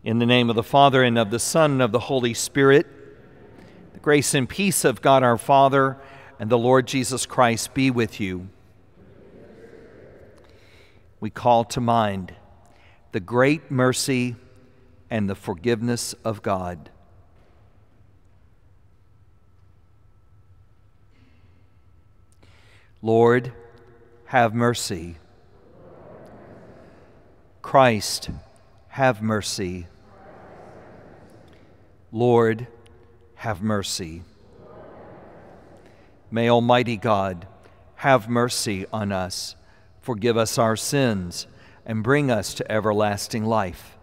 In the name of the Father, and of the Son, and of the Holy Spirit, the grace and peace of God our Father and the Lord Jesus Christ be with you. We call to mind the great mercy and the forgiveness of God. Lord, have mercy. Christ, have mercy. Lord, have mercy. May Almighty God have mercy on us, forgive us our sins, and bring us to everlasting life.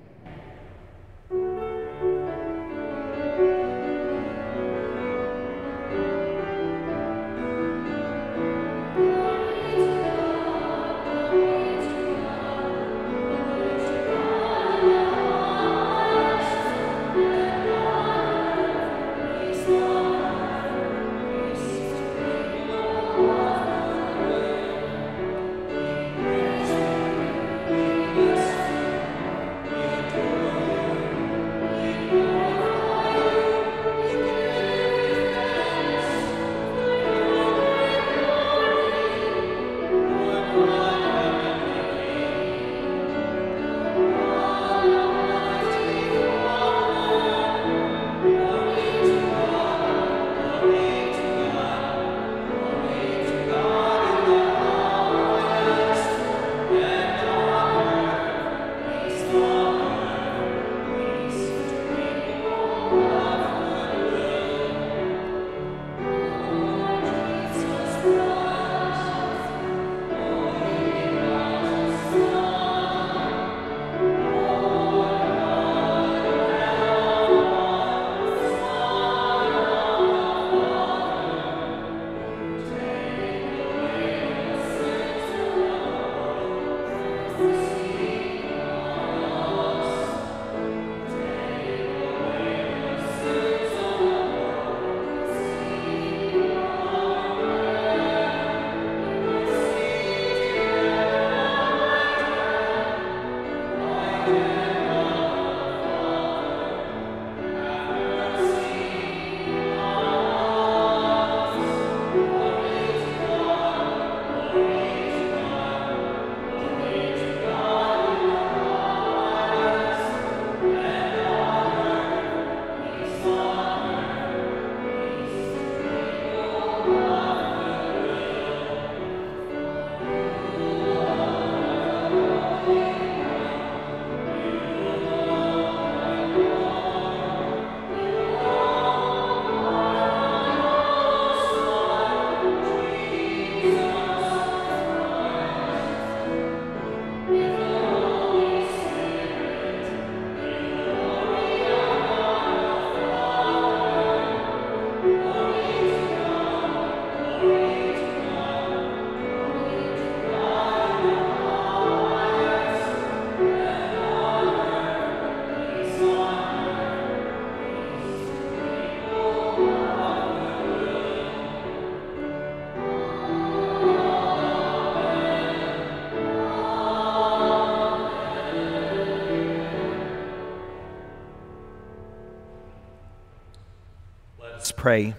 Let's pray.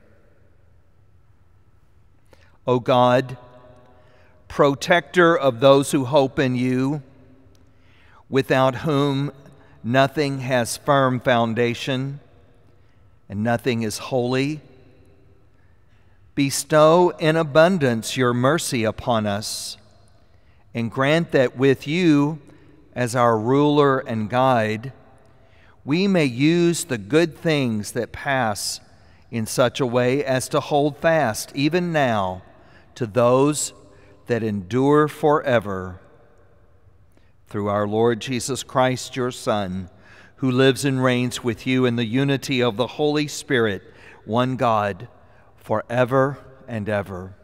O God, protector of those who hope in you, without whom nothing has firm foundation and nothing is holy, bestow in abundance your mercy upon us, and grant that with you as our ruler and guide, we may use the good things that pass in such a way as to hold fast, even now, to those that endure forever. Through our Lord Jesus Christ, your Son, who lives and reigns with you in the unity of the Holy Spirit, one God, forever and ever.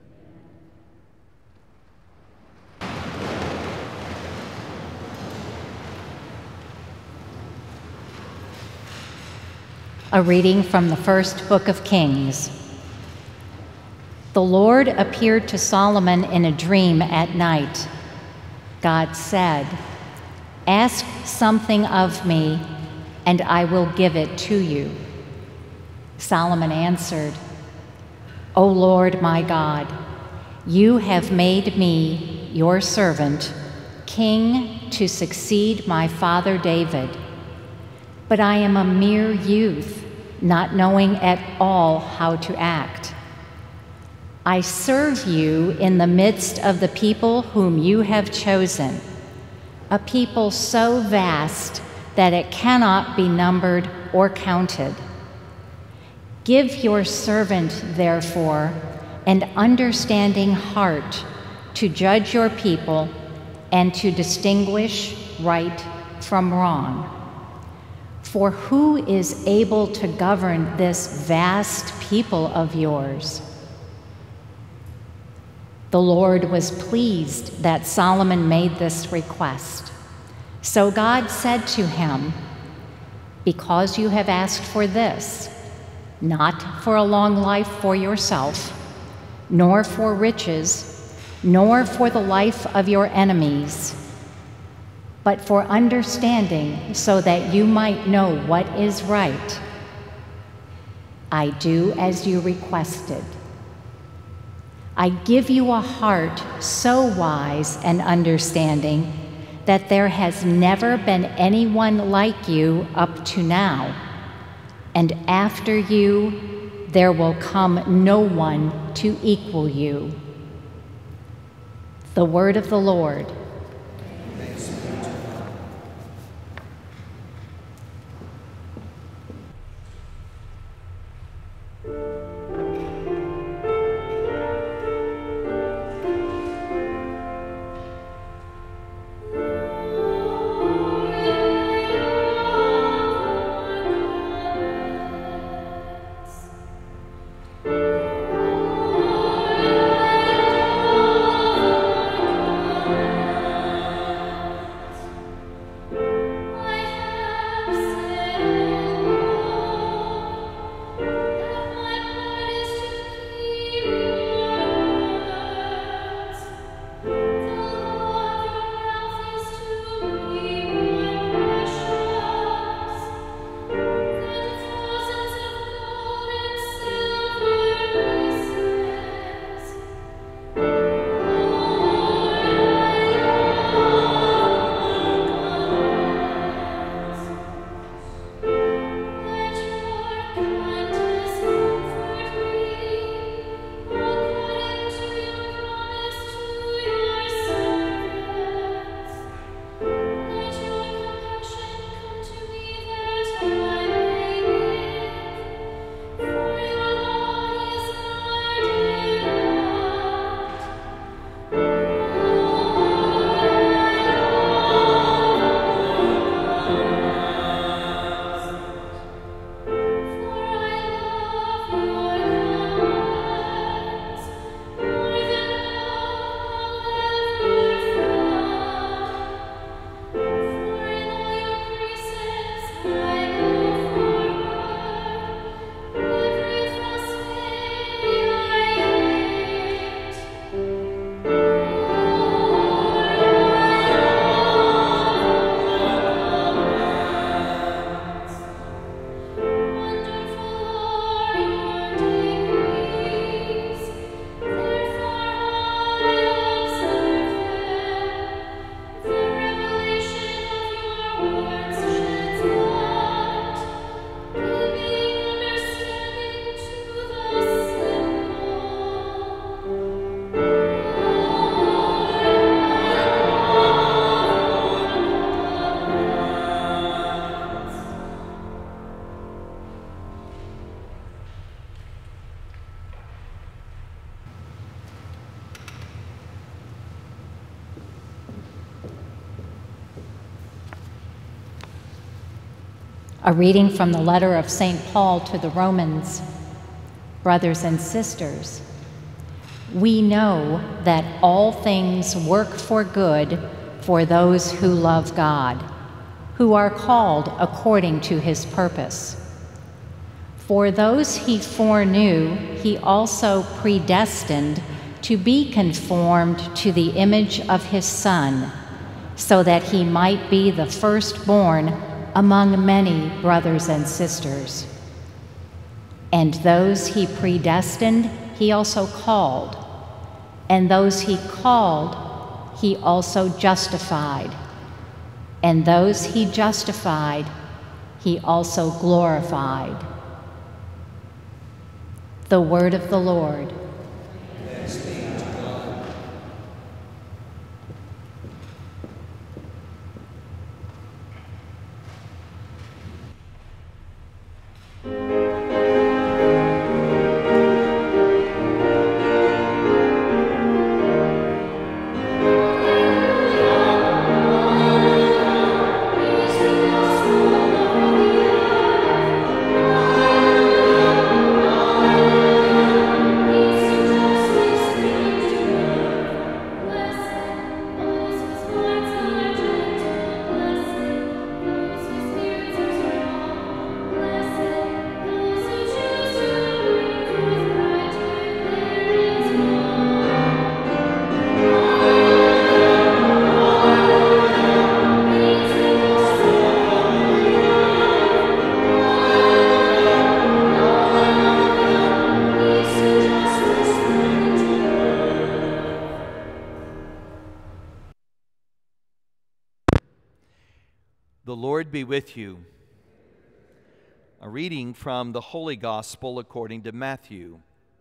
A reading from the first book of Kings. The Lord appeared to Solomon in a dream at night. God said, Ask something of me, and I will give it to you." Solomon answered, "O Lord my God, you have made me, your servant, king to succeed my father David. But I am a mere youth, not knowing at all how to act. I serve you in the midst of the people whom you have chosen, a people so vast that it cannot be numbered or counted. Give your servant, therefore, an understanding heart to judge your people and to distinguish right from wrong. For who is able to govern this vast people of yours?" The Lord was pleased that Solomon made this request. So God said to him, "Because you have asked for this, not for a long life for yourself, nor for riches, nor for the life of your enemies, but for understanding so that you might know what is right, I do as you requested. I give you a heart so wise and understanding that there has never been anyone like you up to now, and after you there will come no one to equal you." The word of the Lord. A reading from the letter of St. Paul to the Romans. Brothers and sisters, we know that all things work for good for those who love God, who are called according to his purpose. For those he foreknew, he also predestined to be conformed to the image of his Son, so that he might be the firstborn among many brothers and sisters. And those he predestined, he also called. And those he called, he also justified. And those he justified, he also glorified. The word of the Lord. Thanks be to God. The Lord be with you. A reading from the Holy Gospel according to Matthew.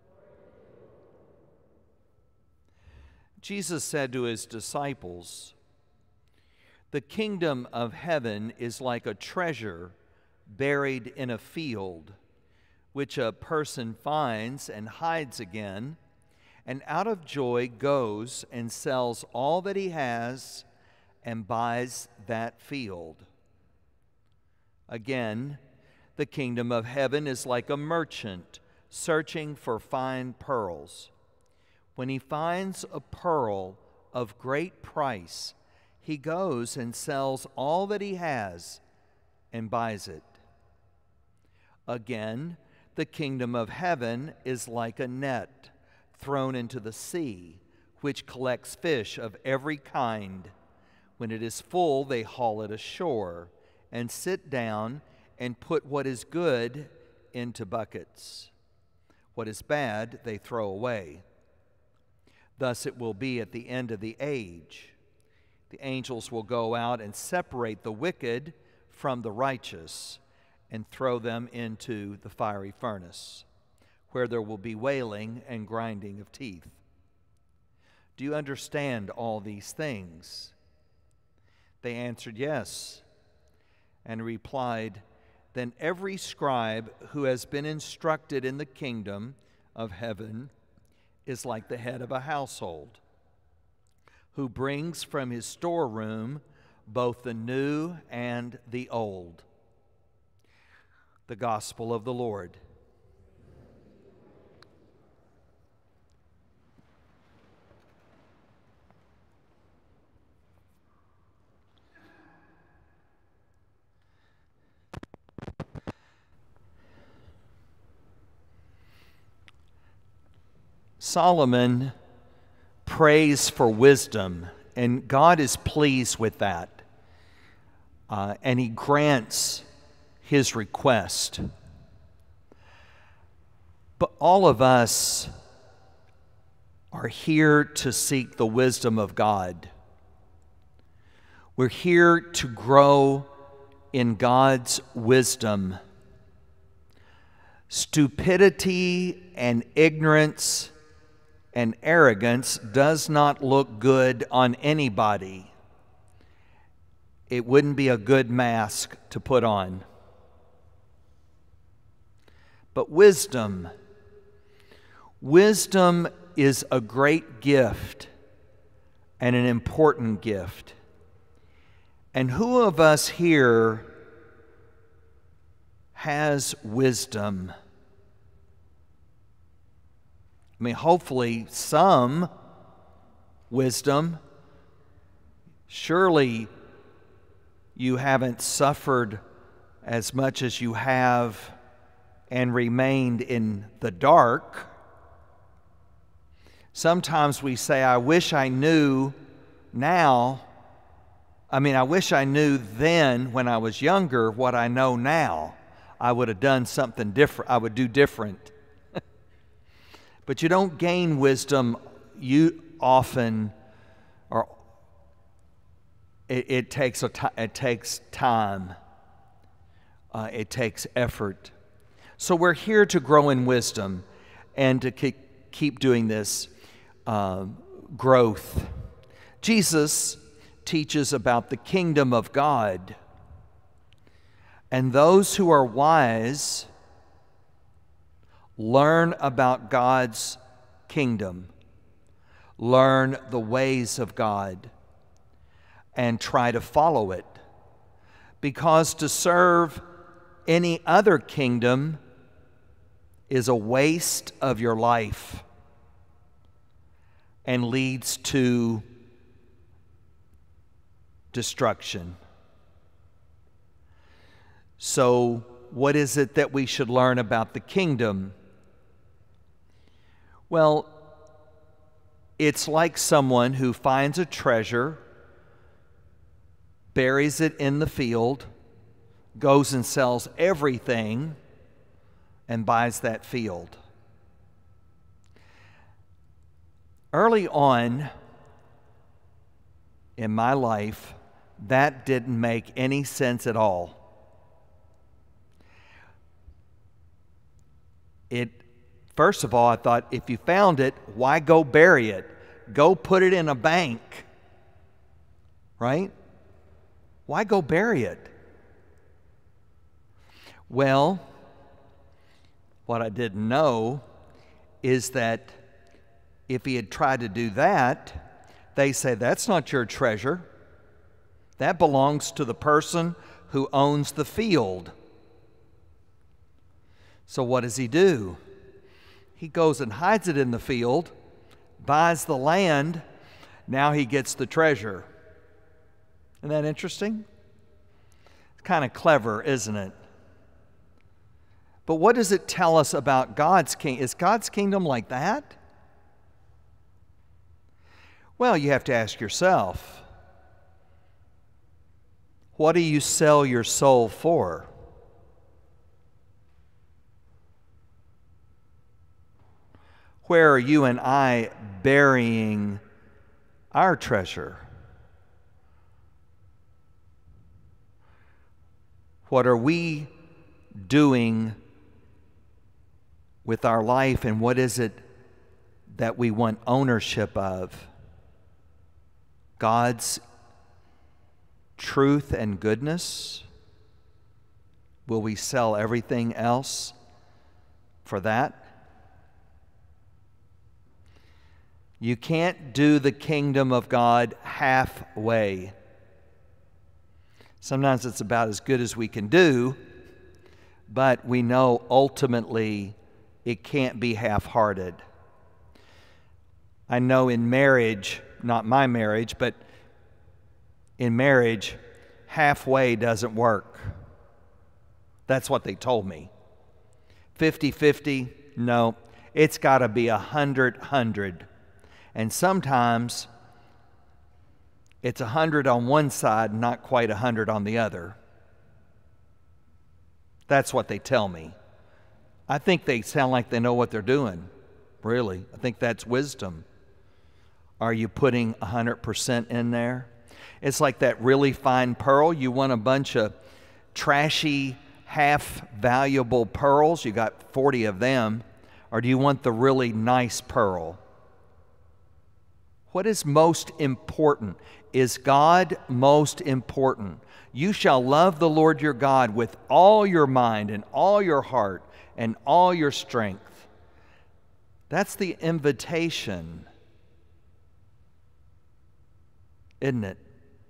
Jesus said to his disciples, "The kingdom of heaven is like a treasure buried in a field, which a person finds and hides again, and out of joy goes and sells all that he has and buys that field. Again, the kingdom of heaven is like a merchant searching for fine pearls. When he finds a pearl of great price, he goes and sells all that he has and buys it. Again, the kingdom of heaven is like a net thrown into the sea, which collects fish of every kind. When it is full, they haul it ashore and sit down and put what is good into buckets. What is bad, they throw away. Thus it will be at the end of the age. The angels will go out and separate the wicked from the righteous and throw them into the fiery furnace, where there will be wailing and grinding of teeth. Do you understand all these things?" They answered, "Yes." And replied, "Then every scribe who has been instructed in the kingdom of heaven is like the head of a household, who brings from his storeroom both the new and the old." The Gospel of the Lord. Solomon prays for wisdom, and God is pleased with that, and he grants his request. But all of us are here to seek the wisdom of God. We're here to grow in God's wisdom. Stupidity and ignorance and arrogance does not look good on anybody. It wouldn't be a good mask to put on. But wisdom is a great gift and an important gift. And who of us here has wisdom? I mean, hopefully some wisdom. Surely you haven't suffered as much as you have and remained in the dark. Sometimes we say, "I wish I knew now I mean, I wish I knew then when I was younger what I know now. I would have done something different. I would do different. But you don't gain wisdom it takes time. It takes effort. So we're here to grow in wisdom and to keep doing this growth. Jesus teaches about the kingdom of God. And those who are wise learn about God's kingdom, learn the ways of God, and try to follow it. Because to serve any other kingdom is a waste of your life and leads to destruction. So, what is it that we should learn about the kingdom? Well, it's like someone who finds a treasure, buries it in the field, goes and sells everything, and buys that field. Early on in my life, that didn't make any sense at all. First of all, I thought, if you found it, why go bury it? Go put it in a bank, right? Why go bury it? Well, what I didn't know is that if he had tried to do that, they say, that's not your treasure. That belongs to the person who owns the field. So what does he do? He goes and hides it in the field, buys the land. Now he gets the treasure. Isn't that interesting? It's kind of clever, isn't it? But what does it tell us about God's kingdom? Is God's kingdom like that? Well, you have to ask yourself, what do you sell your soul for? Where are you and I burying our treasure? What are we doing with our life, and what is it that we want ownership of? God's truth and goodness? Will we sell everything else for that? You can't do the kingdom of God halfway. Sometimes it's about as good as we can do, but we know ultimately it can't be half-hearted. I know in marriage, not my marriage, but in marriage, halfway doesn't work. That's what they told me. 50-50, no, it's got to be 100-100. And sometimes it's 100 on one side, not quite 100 on the other. That's what they tell me. I think they sound like they know what they're doing, really. I think that's wisdom. Are you putting 100% in there? It's like that really fine pearl. You want a bunch of trashy, half-valuable pearls. You got 40 of them. Or do you want the really nice pearl? What is most important? Is God most important? You shall love the Lord your God with all your mind and all your heart and all your strength. That's the invitation, isn't it?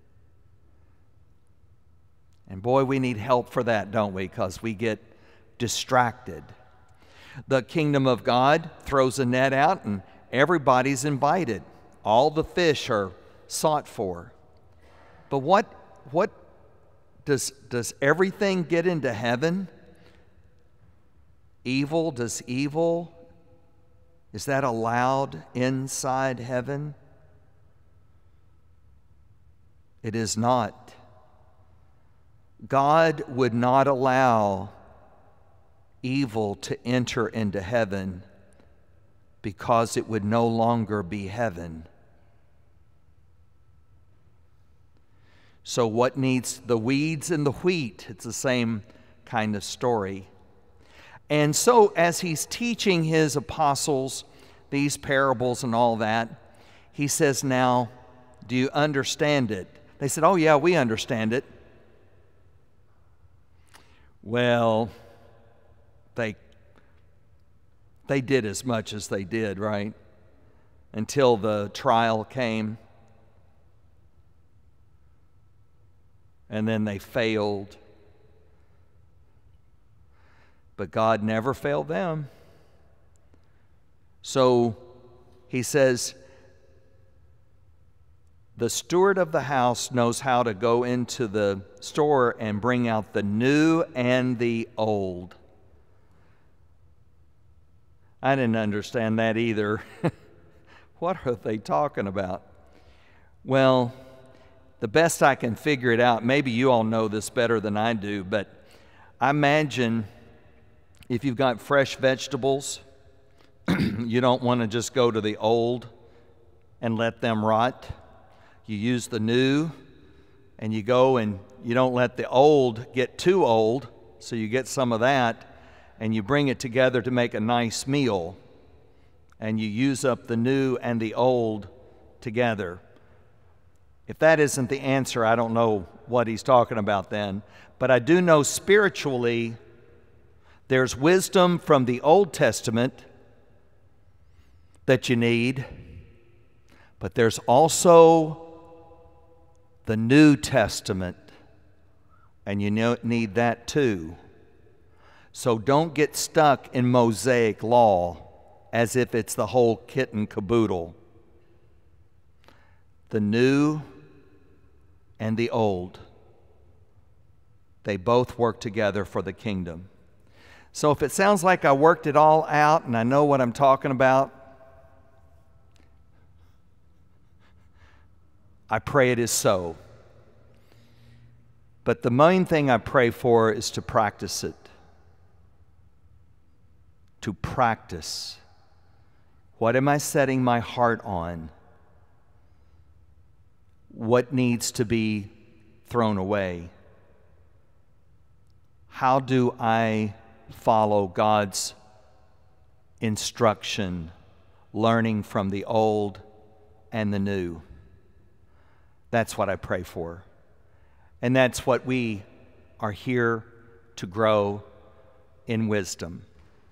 And boy, we need help for that, don't we? Because we get distracted. The kingdom of God throws a net out and everybody's invited. All the fish are sought for. But what does everything get into heaven? Evil, does evil, is that allowed inside heaven? It is not. God would not allow evil to enter into heaven because it would no longer be heaven. So what needs the weeds and the wheat? It's the same kind of story. And so as he's teaching his apostles these parables and all that, he says, now, do you understand it? They said, oh yeah, we understand it. Well, they did as much as they did, right? Until the trial came. And then they failed. But God never failed them. So he says, the steward of the house knows how to go into the store and bring out the new and the old. I didn't understand that either. What are they talking about? Well, the best I can figure it out, maybe you all know this better than I do, but I imagine if you've got fresh vegetables, you don't want to just go to the old and let them rot. You use the new, and you go and you don't let the old get too old, so you get some of that, and you bring it together to make a nice meal, and you use up the new and the old together. If that isn't the answer, I don't know what he's talking about then. But I do know spiritually there's wisdom from the Old Testament that you need, but there's also the New Testament, and you need that too. So don't get stuck in Mosaic law as if it's the whole kit and caboodle. The new and the old, they both work together for the kingdom. So if it sounds like I worked it all out and I know what I'm talking about, I pray it is so. But the main thing I pray for is to practice it. To practice. What am I setting my heart on? What needs to be thrown away? How do I follow God's instruction, learning from the old and the new? That's what I pray for. And that's what we are here to grow in wisdom.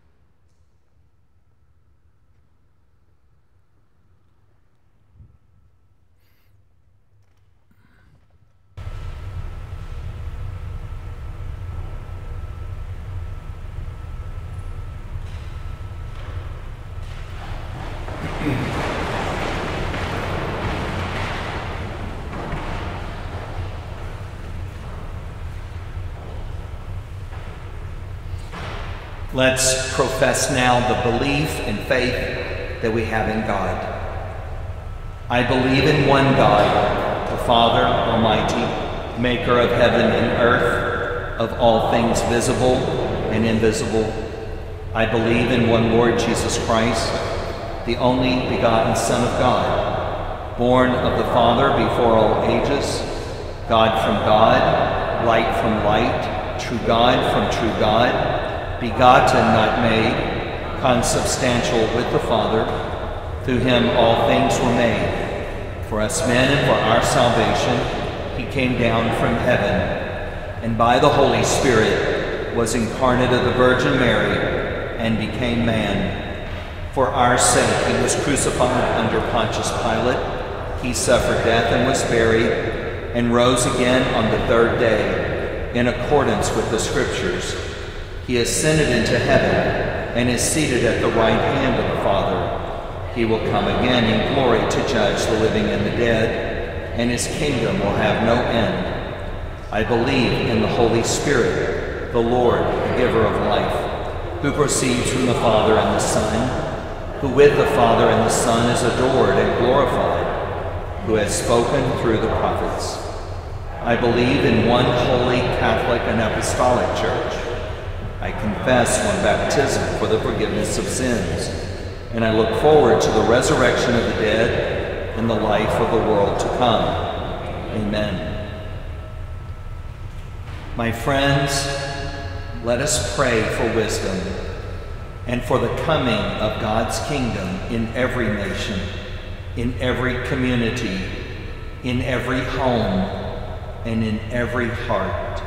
Let's profess now the belief and faith that we have in God. I believe in one God, the Father Almighty, maker of heaven and earth, of all things visible and invisible. I believe in one Lord Jesus Christ, the only begotten Son of God, born of the Father before all ages, God from God, light from light, true God from true God, begotten, not made, consubstantial with the Father. Through him all things were made. For us men and for our salvation, he came down from heaven, and by the Holy Spirit was incarnate of the Virgin Mary, and became man. For our sake he was crucified under Pontius Pilate. He suffered death and was buried, and rose again on the third day, in accordance with the Scriptures. He ascended into heaven and is seated at the right hand of the Father. He will come again in glory to judge the living and the dead, and his kingdom will have no end. I believe in the Holy Spirit, the Lord, the giver of life, who proceeds from the Father and the Son, who with the Father and the Son is adored and glorified, who has spoken through the prophets. I believe in one holy Catholic and Apostolic Church. I confess one baptism for the forgiveness of sins, and I look forward to the resurrection of the dead and the life of the world to come. Amen. My friends, let us pray for wisdom and for the coming of God's kingdom in every nation, in every community, in every home, and in every heart.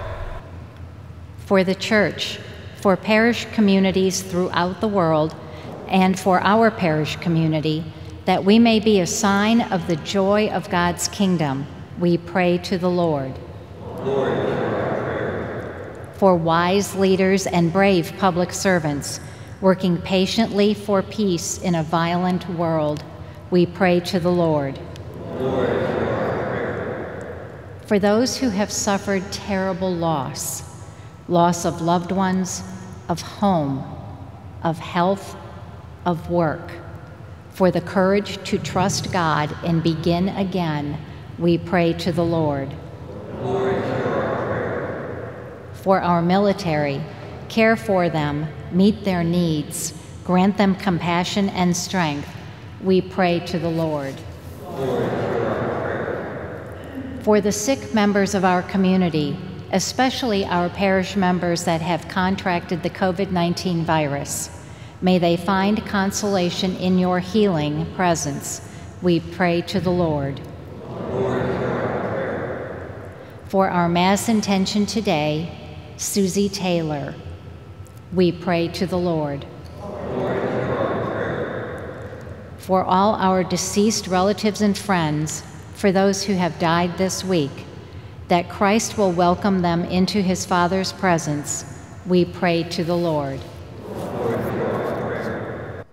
For the Church, for parish communities throughout the world, and for our parish community, that we may be a sign of the joy of God's kingdom, we pray to the Lord. Lord, hear our prayer. For wise leaders and brave public servants, working patiently for peace in a violent world, we pray to the Lord. Lord, hear our prayer. For those who have suffered terrible loss of loved ones, of home, of health, of work, for the courage to trust God and begin again, we pray to the Lord. Lord, hear our prayer. For our military, care for them, meet their needs, grant them compassion and strength, we pray to the Lord. Lord, hear our prayer. For the sick members of our community, especially our parish members that have contracted the COVID-19 virus, may they find consolation in your healing presence, we pray to the Lord. Lord, hear our prayer. For our Mass intention today, Susie Taylor, we pray to the Lord. Lord, hear our prayer. For all our deceased relatives and friends, for those who have died this week, that Christ will welcome them into his Father's presence, we pray to the Lord. Lord, hear our prayer.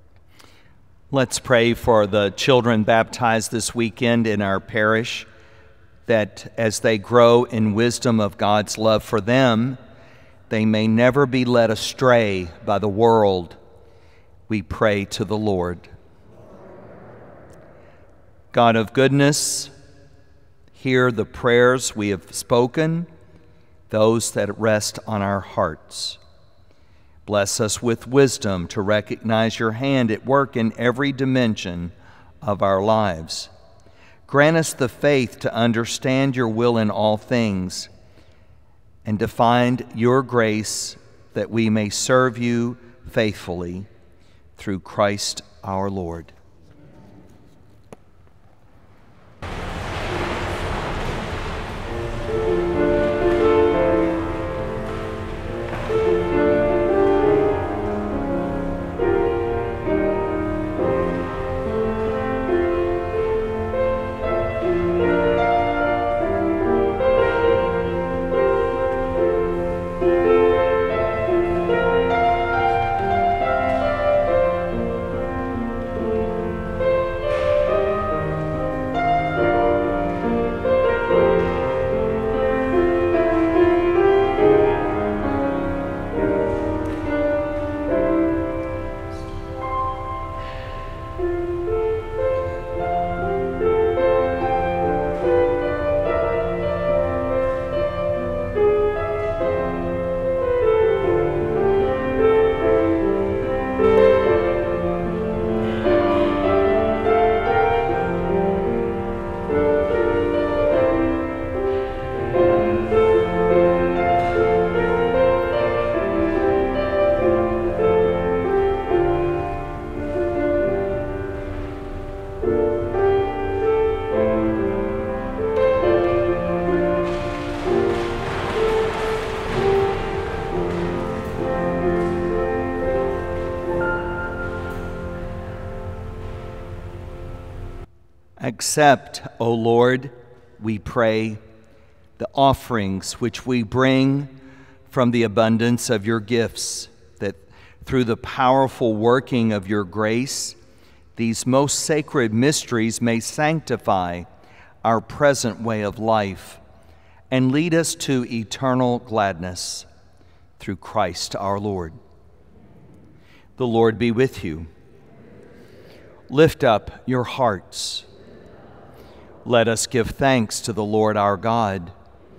Let's pray for the children baptized this weekend in our parish, that as they grow in wisdom of God's love for them, they may never be led astray by the world. We pray to the Lord. God of goodness, hear the prayers we have spoken, those that rest on our hearts. Bless us with wisdom to recognize your hand at work in every dimension of our lives. Grant us the faith to understand your will in all things and to find your grace that we may serve you faithfully through Christ our Lord. Accept, O Lord, we pray, the offerings which we bring from the abundance of your gifts, that through the powerful working of your grace, these most sacred mysteries may sanctify our present way of life and lead us to eternal gladness through Christ our Lord. The Lord be with you. Lift up your hearts. Let us give thanks to the Lord our God.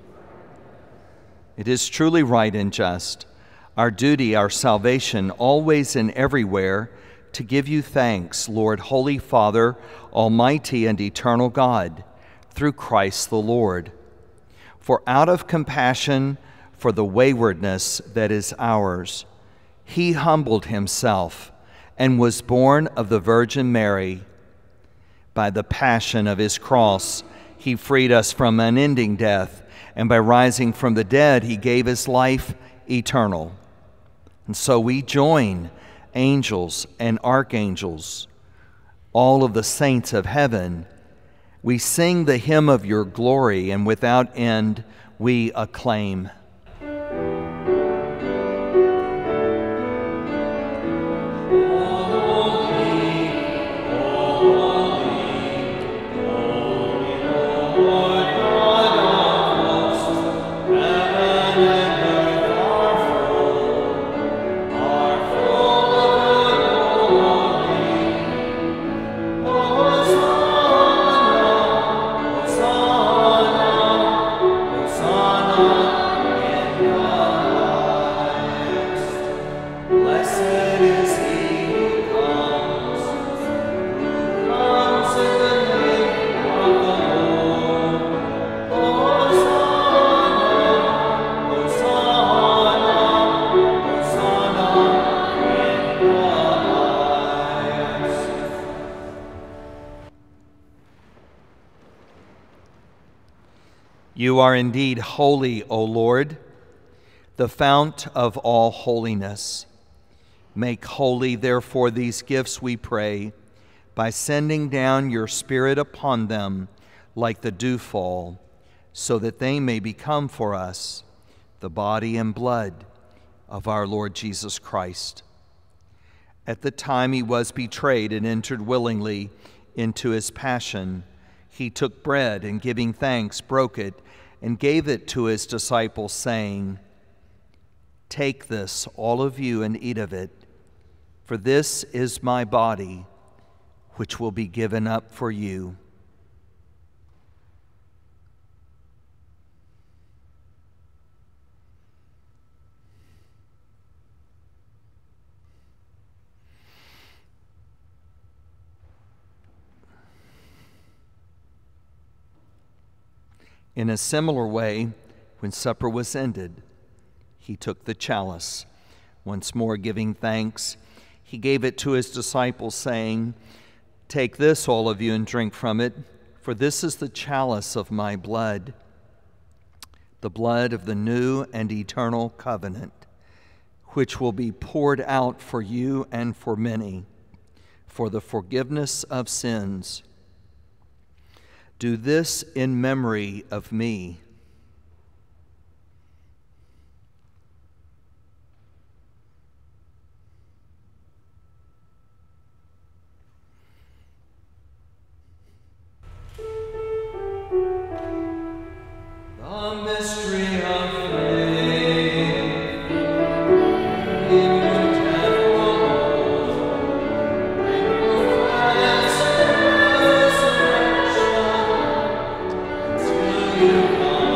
It is truly right and just, our duty, our salvation, always and everywhere, to give you thanks, Lord, Holy Father, Almighty and eternal God, through Christ the Lord. For out of compassion for the waywardness that is ours, he humbled himself and was born of the Virgin Mary. By the passion of his cross, he freed us from unending death, and by rising from the dead, he gave his life eternal. And so we join angels and archangels, all of the saints of heaven. We sing the hymn of your glory, and without end we acclaim. You are indeed holy, O Lord, the fount of all holiness. Make holy, therefore, these gifts, we pray, by sending down your Spirit upon them like the dewfall, so that they may become for us the body and blood of our Lord Jesus Christ. At the time he was betrayed and entered willingly into his passion, he took bread and, giving thanks, broke it and gave it to his disciples, saying, "Take this, all of you, and eat of it, for this is my body, which will be given up for you." In a similar way, when supper was ended, he took the chalice. Once more giving thanks, he gave it to his disciples, saying, "Take this, all of you, and drink from it, for this is the chalice of my blood, the blood of the new and eternal covenant, which will be poured out for you and for many, for the forgiveness of sins. Do this in memory of me." The mystery of faith. In your death, O Lord, and profess resurrection till you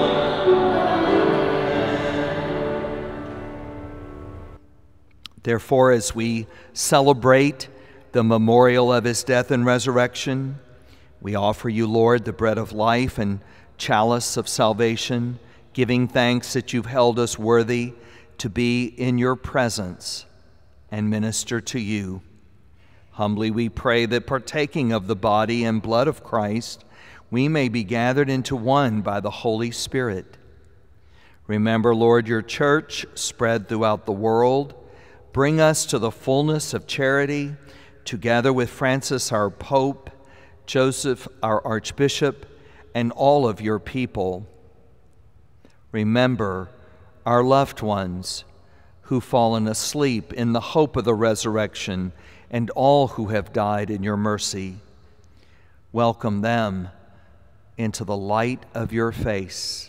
come. Therefore, as we celebrate the memorial of his death and resurrection, we offer you, Lord, the bread of life and chalice of salvation, giving thanks that you've held us worthy to be in your presence and minister to you. Humbly we pray that, partaking of the body and blood of Christ, we may be gathered into one by the Holy Spirit. Remember, Lord, your church spread throughout the world. Bring us to the fullness of charity, together with Francis, our Pope, Joseph, our Archbishop, and all of your people. Remember our loved ones who've fallen asleep in the hope of the resurrection, and all who have died in your mercy. Welcome them into the light of your face.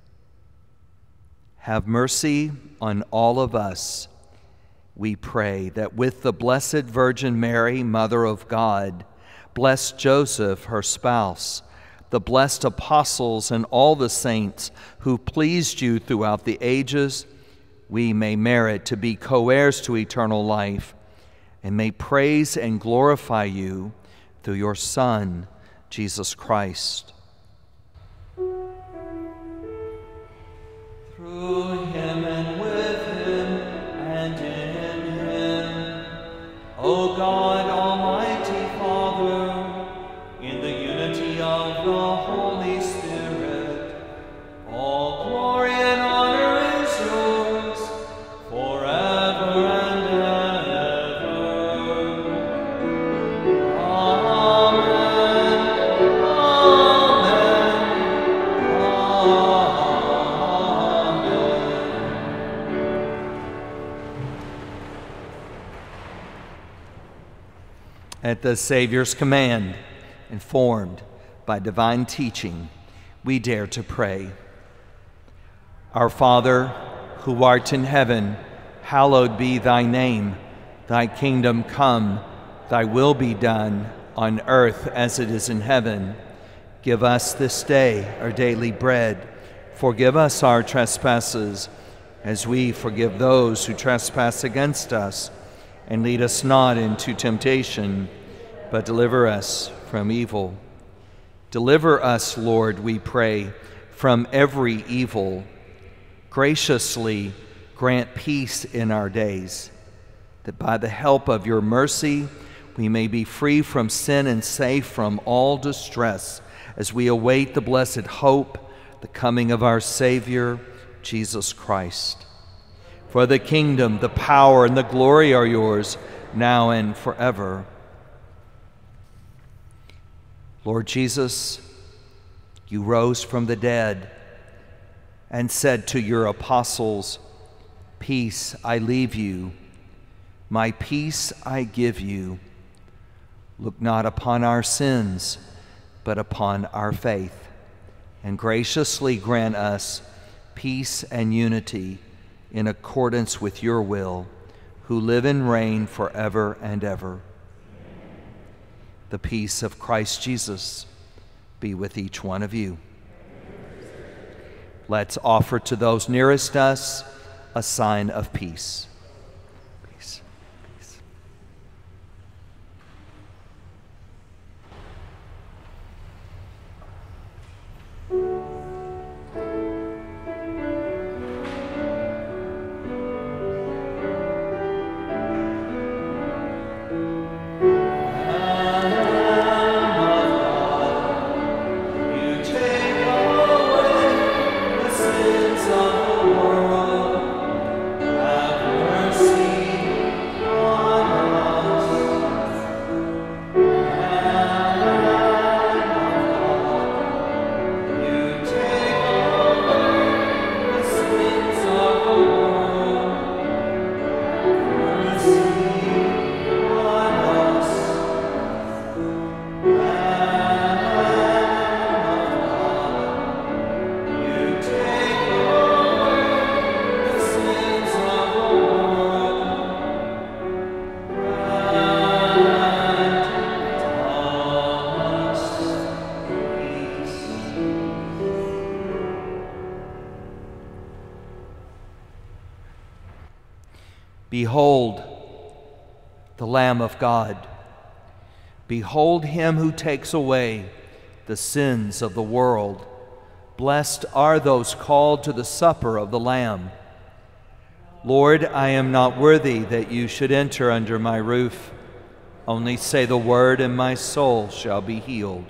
Have mercy on all of us. We pray that with the Blessed Virgin Mary, Mother of God, bless Joseph, her spouse, the blessed apostles, and all the saints who pleased you throughout the ages, we may merit to be co-heirs to eternal life, and may praise and glorify you through your Son, Jesus Christ. Through him and with him and in him, O God, Almighty Father, in the unity of the Holy Spirit, all glory and honor is yours forever and ever. Amen. At the Savior's command, informed by divine teaching, we dare to pray. Our Father, who art in heaven, hallowed be thy name. Thy kingdom come, thy will be done, on earth as it is in heaven. Give us this day our daily bread. Forgive us our trespasses, as we forgive those who trespass against us. And lead us not into temptation, but deliver us from evil. Deliver us, Lord, we pray, from every evil. Graciously grant peace in our days, that by the help of your mercy we may be free from sin and safe from all distress, as we await the blessed hope, the coming of our Savior, Jesus Christ. For the kingdom, the power, and the glory are yours, now and forever. Lord Jesus, you rose from the dead and said to your apostles, "Peace I leave you, my peace I give you. Look not upon our sins, but upon our faith, and graciously grant us peace and unity in accordance with your will, who live and reign forever and ever." The peace of Christ Jesus be with each one of you. Let's offer to those nearest us a sign of peace. Peace. Peace. Behold the Lamb of God. Behold him who takes away the sins of the world. Blessed are those called to the supper of the Lamb. Lord, I am not worthy that you should enter under my roof. Only say the word, and my soul shall be healed.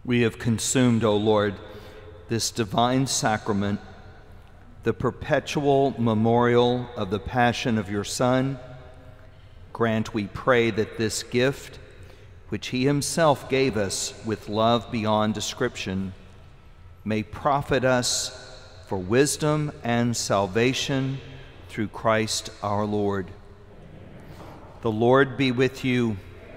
We have consumed, O Lord, this divine sacrament, the perpetual memorial of the passion of your Son. Grant, we pray, that this gift, which he himself gave us with love beyond description, may profit us for wisdom and salvation through Christ our Lord. The Lord be with you.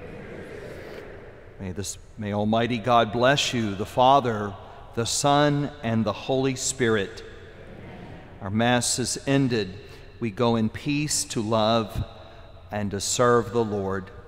May Almighty God bless you, the Father, the Son, and the Holy Spirit. Our Mass is ended. We go in peace to love and to serve the Lord.